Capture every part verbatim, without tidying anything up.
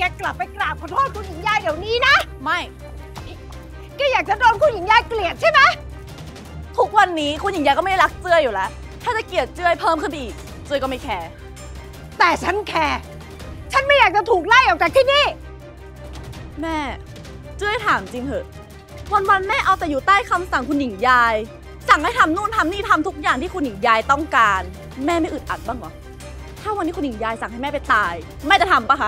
กลับไปกราบขอโทษคุณหญิงยายเดี๋ยวนี้นะไม่แกอยากจะโดนคุณหญิงยายเกลียดใช่ไหมทุกวันนี้คุณหญิงยายก็ไม่ได้รักเจ้ยอยู่แล้วถ้าจะเกลียดเจ้ยเพิ่มขึ้นไปอีกเจ้ยก็ไม่แคร์แต่ฉันแคร์ฉันไม่อยากจะถูกไล่ออกจากที่นี่แม่เจ้ยถามจริงเหอะวันๆแม่เอาแต่อยู่ใต้คำสั่งคุณหญิงยายสั่งให้ทำนู่นทำนี่ทำทุกอย่างที่คุณหญิงยายต้องการแม่ไม่อึดอัดบ้างเหรอถ้าวันนี้คุณหญิงยายสั่งให้แม่ไปตายแม่จะทำปะคะ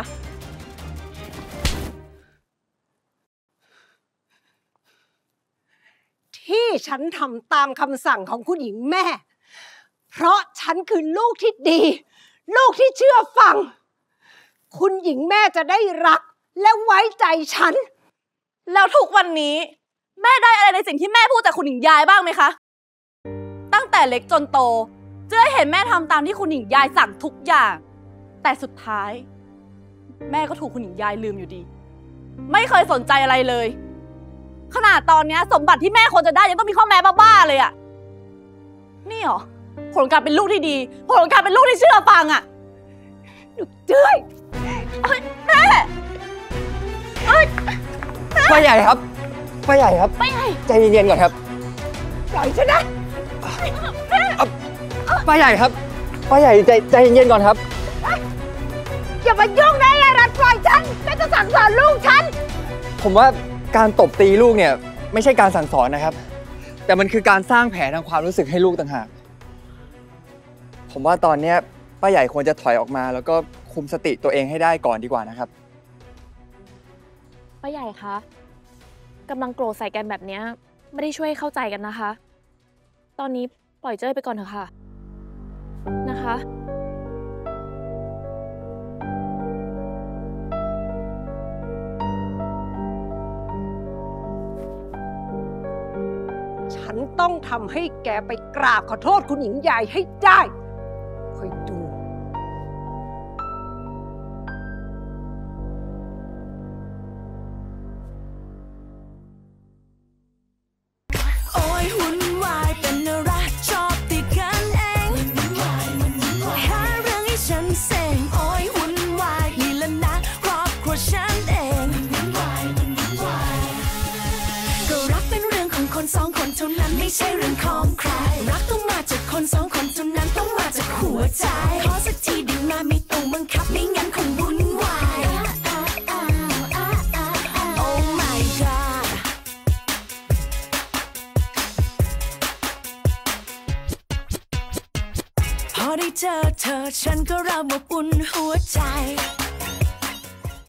ที่ฉันทำตามคำสั่งของคุณหญิงแม่เพราะฉันคือลูกที่ดีลูกที่เชื่อฟังคุณหญิงแม่จะได้รักและไว้ใจฉันแล้วทุกวันนี้แม่ได้อะไรในสิ่งที่แม่พูดจากคุณหญิงยายบ้างไหมคะตั้งแต่เล็กจนโตเจ้ยเห็นแม่ทำตามที่คุณหญิงยายสั่งทุกอย่างแต่สุดท้ายแม่ก็ถูกคุณหญิงยายลืมอยู่ดีไม่เคยสนใจอะไรเลยขนาดตอนนี้สมบัติที่แม่ควรจะได้ยังต้องมีข้อแม้บ้าๆเลยอะนี่หรอผลการเป็นลูกที่ดีผลการเป็นลูกที่เชื่อฟังอะลูกเจ้ยแม่ป้าใหญ่ครับป้าใหญ่ครับป้าใหญ่ใจเย็นๆก่อนครับปล่อยฉันนะป้าใหญ่ครับป้าใหญ่ใจใจเย็นๆก่อนครับอย่ามายุ่งนะไอ้รัดปล่อยฉันแม่จะสั่งสอนลูกฉันผมว่าการตบตีลูกเนี่ยไม่ใช่การสั่งสอนนะครับแต่มันคือการสร้างแผลทางความรู้สึกให้ลูกต่างหากผมว่าตอนนี้ป้าใหญ่ควรจะถอยออกมาแล้วก็คุมสติตัวเองให้ได้ก่อนดีกว่านะครับป้าใหญ่คะกำลังโกรธใส่กันแบบนี้ไม่ได้ช่วยเข้าใจกันนะคะตอนนี้ปล่อยเจ้ยไปก่อนเถอะค่ะนะคะฉันต้องทำให้แกไปกราบขอโทษคุณหญิงยายให้ได้คอยดูสองคนเท่านั้นไม่ใช่เรื่องของใครรักต้องมาจากคนสองคนเท่านั้นต้องมาจากหัวใจขอสักทีดีมาไม่ต้องบังคับไม่งั้นคงวุ่นวาย Oh my god พอได้เจอเธอฉันก็เริ่มอบอุ่นหัวใจ